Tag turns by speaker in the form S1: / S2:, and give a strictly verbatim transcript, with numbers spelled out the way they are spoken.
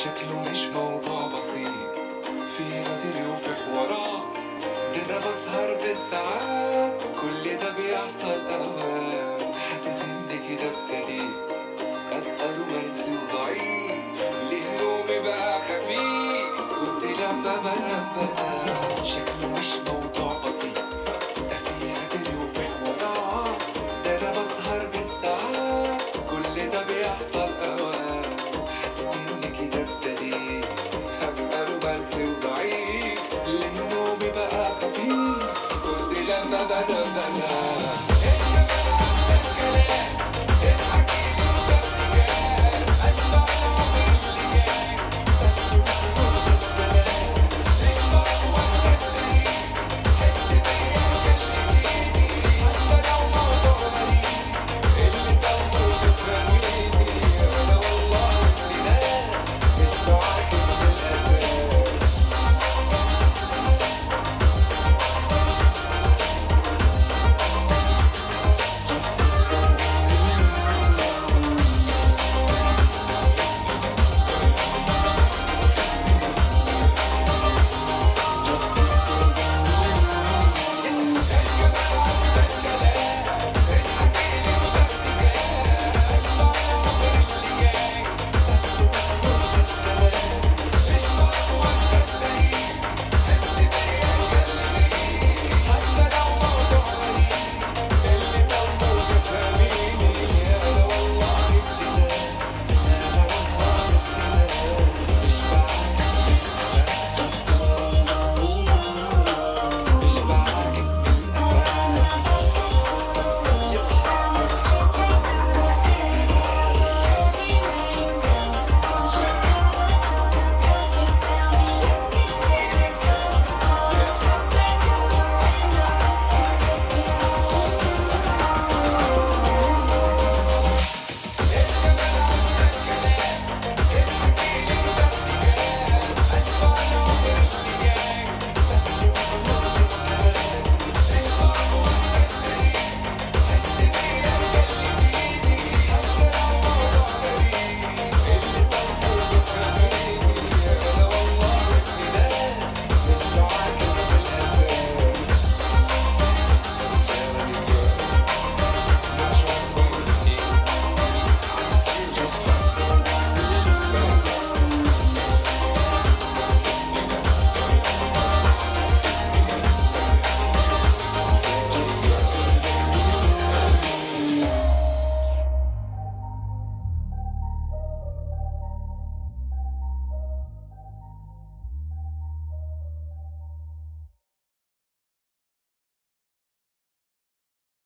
S1: شكله مش موضوع بسيط، في غدر وفي حوارات، ده انا بسهر بالساعات، كل ده بيحصل اوقات. حاسس ان كده ابتديت ابقى رومانسي وضعيف، ليه نومي بقى خفيف، كنت لما بنام بقى شكله مش موضوع